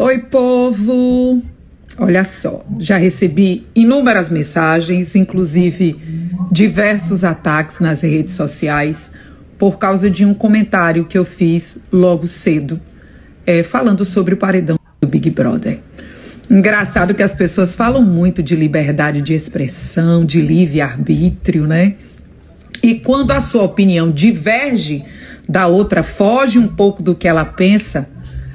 Oi, povo! Olha só, já recebi inúmeras mensagens, inclusive diversos ataques nas redes sociais por causa de um comentário que eu fiz logo cedo, falando sobre o paredão do Big Brother. Engraçado que as pessoas falam muito de liberdade de expressão, de livre-arbítrio, né? E quando a sua opinião diverge da outra, foge um pouco do que ela pensa,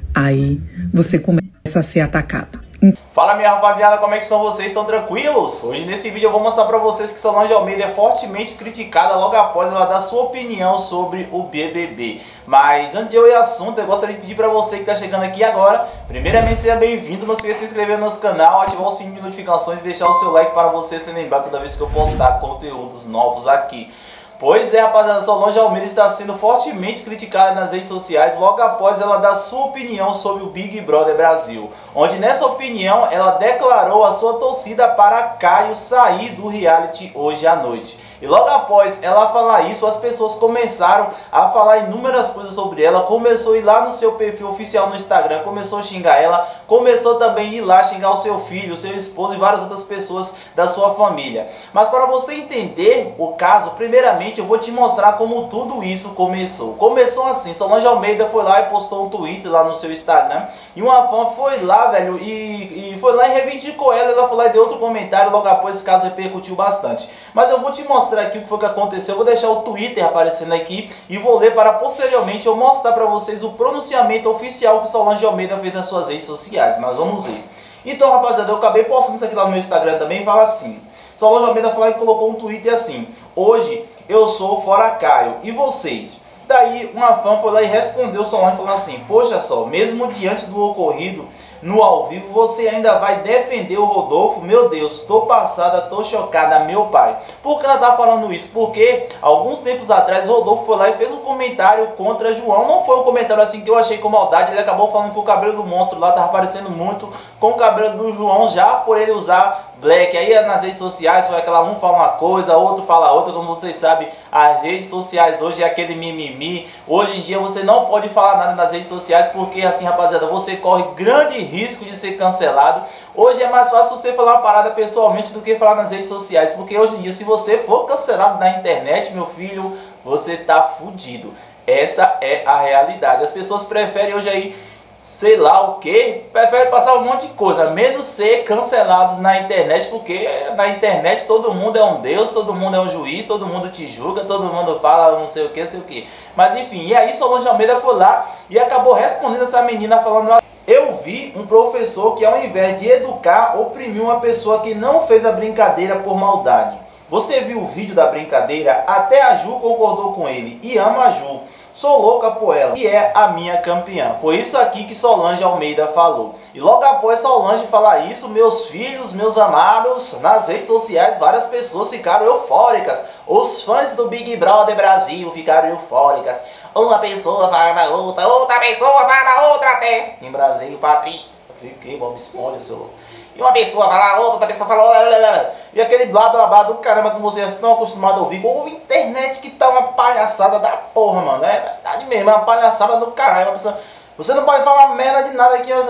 aí você começa a ser atacado. Fala, minha rapaziada, como é que estão vocês? Estão tranquilos? Hoje nesse vídeo eu vou mostrar pra vocês que Solange Almeida é fortemente criticada logo após ela dar sua opinião sobre o BBB. Mas antes de eu ir ao assunto, eu gostaria de pedir pra você que tá chegando aqui agora, primeiramente seja bem-vindo, não se esqueça de se inscrever no nosso canal, ativar o sininho de notificações e deixar o seu like para você se lembrar toda vez que eu postar conteúdos novos aqui. Pois é, rapaziada, Solange Almeida está sendo fortemente criticada nas redes sociais logo após ela dar sua opinião sobre o Big Brother Brasil, onde nessa opinião ela declarou a sua torcida para Caio sair do reality hoje à noite. E logo após ela falar isso, as pessoas começaram a falar inúmeras coisas sobre ela, começou a ir lá no seu perfil oficial no Instagram, começou a xingar ela, começou também a ir lá xingar o seu filho, o seu esposo e várias outras pessoas da sua família. Mas para você entender o caso, primeiramente eu vou te mostrar como tudo isso começou. Começou assim, Solange Almeida foi lá e postou um tweet lá no seu Instagram, e uma fã foi lá, velho, e foi lá e reivindicou ela foi lá e deu outro comentário, logo após esse caso repercutiu bastante. Mas eu vou te mostrar aqui o que foi que aconteceu, eu vou deixar o Twitter aparecendo aqui e vou ler para posteriormente eu mostrar para vocês o pronunciamento oficial que Solange Almeida fez nas suas redes sociais, mas vamos ver. Então, rapaziada, eu acabei postando isso aqui lá no meu Instagram também, fala assim, Solange Almeida falou e colocou um Twitter assim: hoje eu sou fora Caio, e vocês? Daí uma fã foi lá e respondeu Solange falando assim: poxa só, mesmo diante do ocorrido no ao vivo, você ainda vai defender o Rodolfo? Meu Deus, tô passada, tô chocada, meu pai. Por que ela tá falando isso? Porque alguns tempos atrás o Rodolfo foi lá e fez um comentário contra João. Não foi um comentário assim que eu achei com maldade. Ele acabou falando que o cabelo do monstro lá tava parecendo muito com o cabelo do João, já por ele usar black. Aí nas redes sociais foi aquela, um fala uma coisa, outro fala outra. Como vocês sabem, as redes sociais hoje é aquele mimimi. Hoje em dia você não pode falar nada nas redes sociais, porque assim, rapaziada, você corre grande risco de ser cancelado. Hoje é mais fácil você falar uma parada pessoalmente do que falar nas redes sociais, porque hoje em dia, se você for cancelado na internet, meu filho, você tá fudido. Essa é a realidade. As pessoas preferem hoje aí, sei lá o que, prefere passar um monte de coisa, menos ser cancelados na internet, porque na internet todo mundo é um deus, todo mundo é um juiz, todo mundo te julga, todo mundo fala não sei o que, sei o que. Mas enfim, e aí Solange Almeida foi lá e acabou respondendo essa menina falando: eu vi um professor que ao invés de educar, oprimiu uma pessoa que não fez a brincadeira por maldade. Você viu o vídeo da brincadeira? Até a Ju concordou com ele e ama a Ju. Sou louca por ela, que é a minha campeã. Foi isso aqui que Solange Almeida falou. E logo após Solange falar isso, meus filhos, meus amados, nas redes sociais várias pessoas ficaram eufóricas. Os fãs do Big Brother Brasil ficaram eufóricas. Uma pessoa fala na outra, outra pessoa fala na outra até. Em Brasil, Patrick, que Bob Esponja, seu louco. E uma pessoa fala, outra pessoa fala, e aquele blá blá blá do caramba que vocês estão acostumados a ouvir. Ou a internet que tá uma palhaçada da porra, mano. É verdade mesmo, é uma palhaçada do caralho. Você não pode falar merda de nada aqui,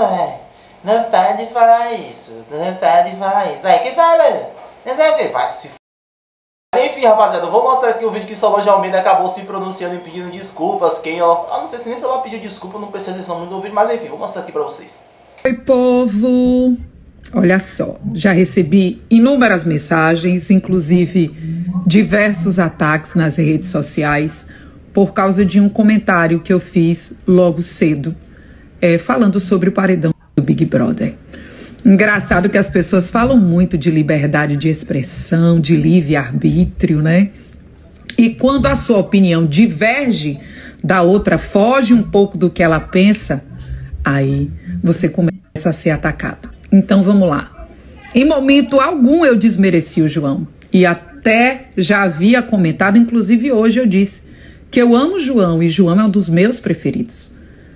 não pode falar isso, não pode falar isso. Aí, quem fala? Não sei o que, vai se f... Enfim, rapaziada, eu vou mostrar aqui o vídeo que Solange Almeida acabou se pronunciando e pedindo desculpas. Quem ela... não sei se nem se ela pediu desculpa, não prestei atenção muito no vídeo, mas enfim, vou mostrar aqui pra vocês. Oi, povo! Olha só, já recebi inúmeras mensagens, inclusive diversos ataques nas redes sociais por causa de um comentário que eu fiz logo cedo, falando sobre o paredão do Big Brother. Engraçado que as pessoas falam muito de liberdade de expressão, de livre-arbítrio, né? E quando a sua opinião diverge da outra, foge um pouco do que ela pensa, aí você começa a ser atacado. Então vamos lá. Em momento algum eu desmereci o João. E até já havia comentado, inclusive hoje eu disse que eu amo o João e João é um dos meus preferidos.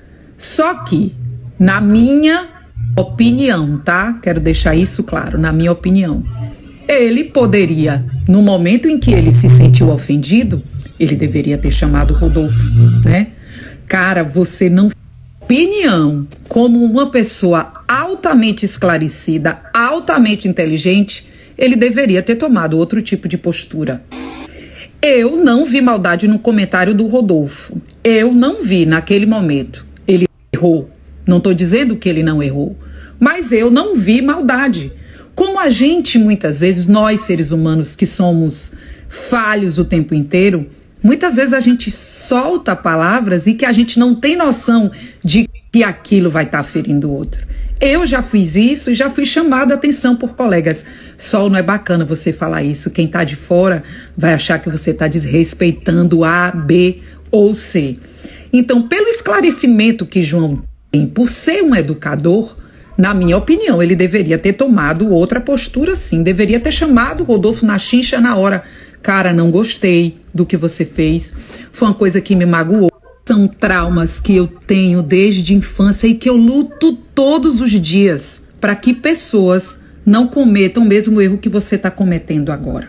Só que, na minha opinião, tá? Quero deixar isso claro, na minha opinião. Ele poderia, no momento em que ele se sentiu ofendido, ele deveria ter chamado Rodolfo, né? Cara, você não opinião, como uma pessoa altamente esclarecida, altamente inteligente, ele deveria ter tomado outro tipo de postura. Eu não vi maldade no comentário do Rodolfo. Eu não vi naquele momento. Ele errou. Não estou dizendo que ele não errou. Mas eu não vi maldade. Como a gente, muitas vezes, nós seres humanos que somos falhos o tempo inteiro, muitas vezes a gente solta palavras e que a gente não tem noção de que aquilo vai estar ferindo o outro. Eu já fiz isso e já fui chamada a atenção por colegas. Sol, não é bacana você falar isso. Quem está de fora vai achar que você está desrespeitando A, B ou C. Então, pelo esclarecimento que João tem, por ser um educador, na minha opinião, ele deveria ter tomado outra postura, sim. Deveria ter chamado o Rodolfo na chincha na hora. Cara, não gostei do que você fez. Foi uma coisa que me magoou. São traumas que eu tenho desde a infância e que eu luto todos os dias para que pessoas não cometam o mesmo erro que você está cometendo agora.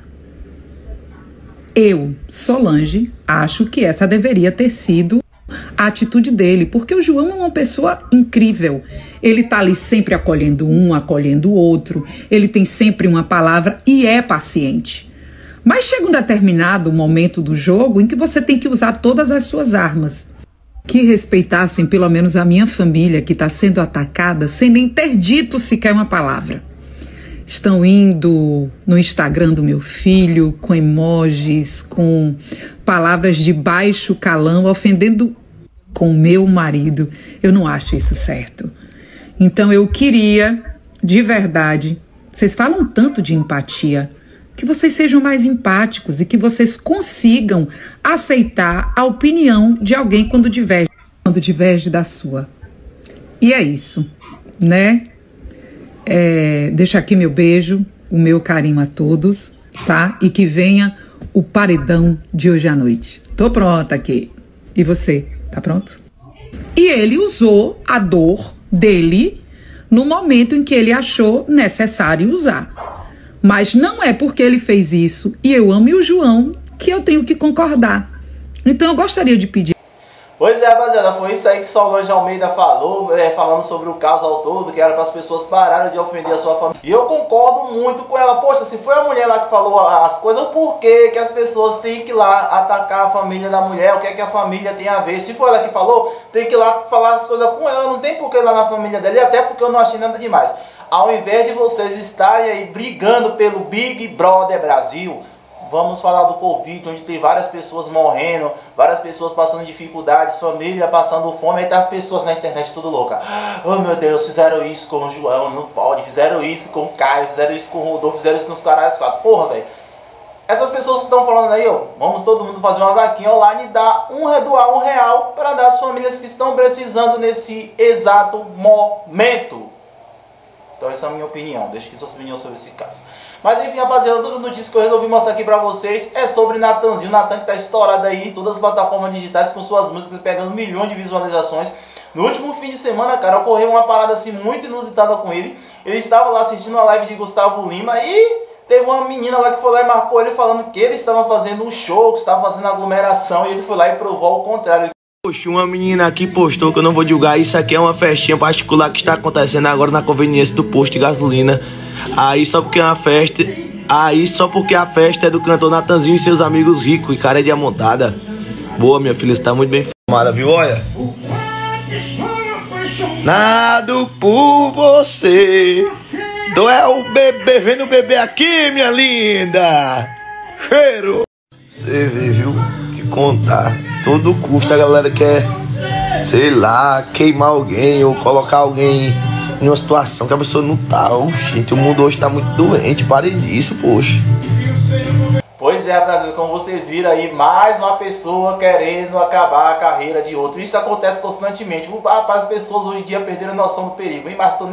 Eu, Solange, acho que essa deveria ter sido a atitude dele, porque o João é uma pessoa incrível. Ele está ali sempre acolhendo um, acolhendo o outro, ele tem sempre uma palavra e é paciente. Mas chega um determinado momento do jogo em que você tem que usar todas as suas armas. Que respeitassem pelo menos a minha família que está sendo atacada sem nem ter dito sequer uma palavra. Estão indo no Instagram do meu filho com emojis, com palavras de baixo calão, ofendendo com o meu marido. Eu não acho isso certo. Então eu queria, de verdade, vocês falam tanto de empatia, que vocês sejam mais empáticos e que vocês consigam aceitar a opinião de alguém quando diverge da sua. E é isso, né? Deixo aqui meu beijo, o meu carinho a todos, tá? E que venha o paredão de hoje à noite. Tô pronta aqui. E você, tá pronto? E ele usou a dor dele no momento em que ele achou necessário usar. Mas não é porque ele fez isso, e eu amo o João, que eu tenho que concordar. Então eu gostaria de pedir. Pois é, rapaziada, foi isso aí que Solange Almeida falou, falando sobre o caso ao todo, que era para as pessoas pararem de ofender a sua família. E eu concordo muito com ela. Poxa, se foi a mulher lá que falou as coisas, por que as pessoas têm que ir lá atacar a família da mulher? O que é que a família tem a ver? Se foi ela que falou, tem que ir lá falar as coisas com ela. Não tem por que ir lá na família dela, e até porque eu não achei nada demais. Ao invés de vocês estarem aí brigando pelo Big Brother Brasil, vamos falar do Covid, onde tem várias pessoas morrendo, várias pessoas passando dificuldades, família passando fome, aí tá as pessoas na internet tudo louca. Oh meu Deus, fizeram isso com o João, não pode, fizeram isso com o Caio, fizeram isso com o Rodolfo, fizeram isso com os caras. Porra, velho. Essas pessoas que estão falando aí, ó, vamos todo mundo fazer uma vaquinha online e doar R$1 para dar às famílias que estão precisando nesse exato momento. Então essa é a minha opinião, deixa aqui suas opiniões sobre esse caso. Mas enfim, rapaziada, toda notícia que eu resolvi mostrar aqui pra vocês é sobre Natanzinho. Natan que tá estourado aí em todas as plataformas digitais com suas músicas pegando milhões de visualizações. No último fim de semana, cara, ocorreu uma parada assim muito inusitada com ele. Ele estava lá assistindo a live de Gustavo Lima e teve uma menina lá que foi lá e marcou ele falando que ele estava fazendo um show, que estava fazendo aglomeração, e ele foi lá e provou ao contrário. Poxa, uma menina aqui postou, que eu não vou divulgar, isso aqui é uma festinha particular que está acontecendo agora na conveniência do posto de gasolina. Aí só porque a festa é do cantor Natanzinho e seus amigos ricos e cara de amontada. Boa, minha filha, você tá muito bem formada, viu? Olha. Nado por você. Tu é o bebê, vem no bebê aqui, minha linda. Cheiro. Você vê, viu? Te contar. Todo custo a galera quer, sei lá, queimar alguém ou colocar alguém em uma situação que a pessoa não tá. Gente, o mundo hoje tá muito doente, pare disso, poxa. Pois é, rapaziada, como vocês viram aí, mais uma pessoa querendo acabar a carreira de outro. Isso acontece constantemente. As pessoas hoje em dia perderam a noção do perigo, hein? Mas